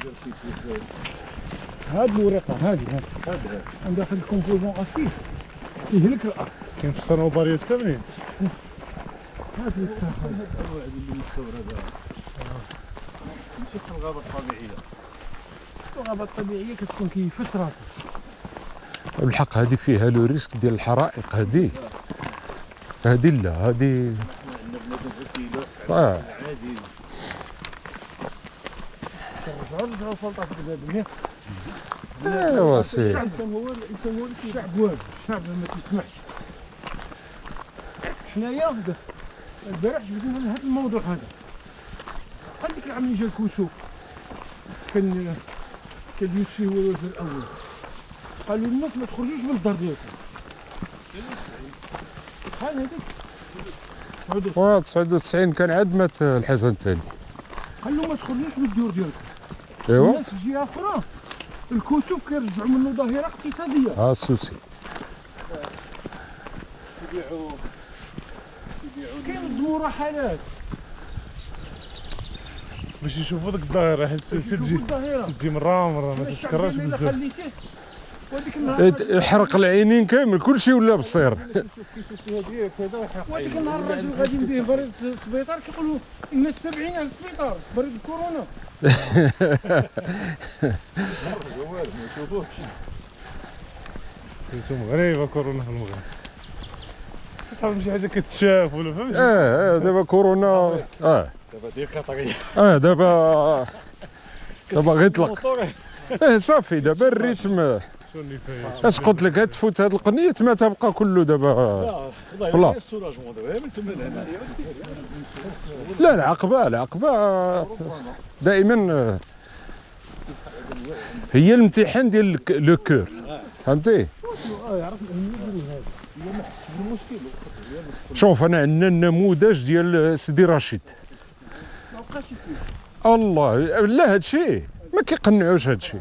هاد الورقه هادي عندها في الكومبوزون اسيد يهلك الارض. كاين في الصنوبريات كاملين. هادي الساحه الانواع اللي مستورده ماشي في الغابه الطبيعيه. الغابه الطبيعيه كتكون كيفاش راسها. بالحق هذه فيها لو ريسك ديال الحرائق. هذه لا هذه عادي. رجعوا الفلطه في البلاد. ايوا سي الانسان هو الشعب واجد، الشعب ما تسمحش. حنايا البارح جبدنا لهذا الموضوع هذا. بحال ديك العام اللي جا الكسوف كان اليوسفي هو الوزير الاول، قالوا للناس ما تخرجوش من الدار ديالكم. بحال هذيك 99 كان عاد مات الحسن الثاني. قال له ما تخرجوش من الديور ديالكم. ايوا الناس في جهه اخرى الكسوف كيرجعوا منه ظاهره اقتصاديه. السوسي كينظموا رحلات باش يشوفوا ديك الظاهره، حيت تجي مره ما تتكررش بزاف. وديك النهار يحرق العينين كامل كلشي ولا بصير. وديك النهار الراجل غادي نديه بريد السبيطار كيقولوا الناس 70 على السبيطار بريد الكورونا. انتم غريبه كورونا في المغرب. صافي شي حاجه كتشاف ولا فهمتي. دابا كورونا دابا ديكاتاريه. دابا غيطلق. صافي دابا الريتم. اش قلت لك تفوت هاد القنية ما تبقى كله دابا. والله السولاجمون دابا من تما لهنا. لا العقبة دائما هي الامتحان ديال لو كور، فهمتي؟ شوف انا عندنا النموذج ديال سيدي رشيد. الله لا هادشي ما كيقنعوش هادشي.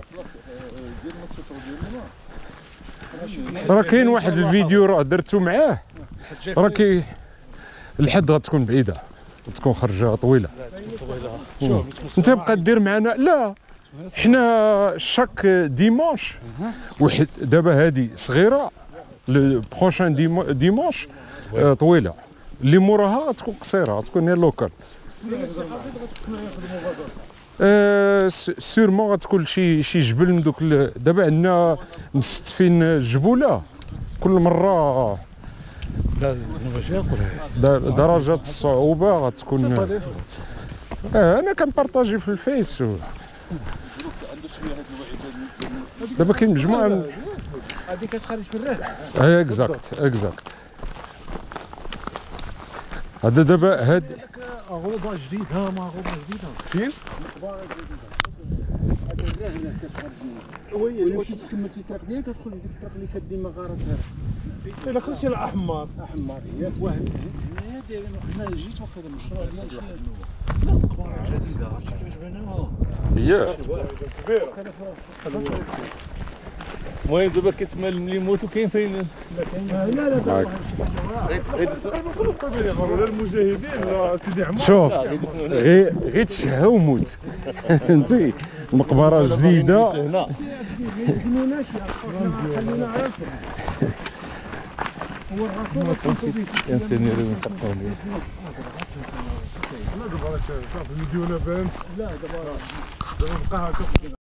راه كاين واحد الفيديو راه درتو معاه، راه الحد غتكون بعيده، تكون خرجه طويله. انت بقى دير معنا. لا حنا شاك ديمونش واحد. دابا هادي صغيره، لو بروشان ديمونش طويله، اللي موراها غتكون قصيره، غتكون هي لوكال. سيرمون غتكون شي جبل من دوك. دابا عندنا مستفين الجبوله كل مره. لا ماشي ياكل درجات الصعوبه غتكون. انا كنبارطاجي في الفيس. دابا كاين مجموعه هذه كتخرج في الرهن. اكزاكت هذا دابا هاد غوبه جديده. ما غوبه جديده فين؟ هذا الرهن كتخرج منه. وي واش تكمل التراك ديالك كتدخل لديك التراك اللي كدير مغارسها. الا خرجتي الاحمر هي واحد هنايا دايرين. حنا جيت وقت هذا المشروع لا مقبره جديده. عرفتي كيفاش بناوها؟ هي كبيره. المهم دابا كتسمى اللي يموتوا كاين فين. لا ولا المجاهدين لا سيدي عمار. شوف غير تشهى وموت. فهمتي مقبره جديده. هنا خلينا عارف هو الرسول انسان يريد نقطعوا ليه. لا دابا صافي المديونه بانت. لا دابا بقى هكا.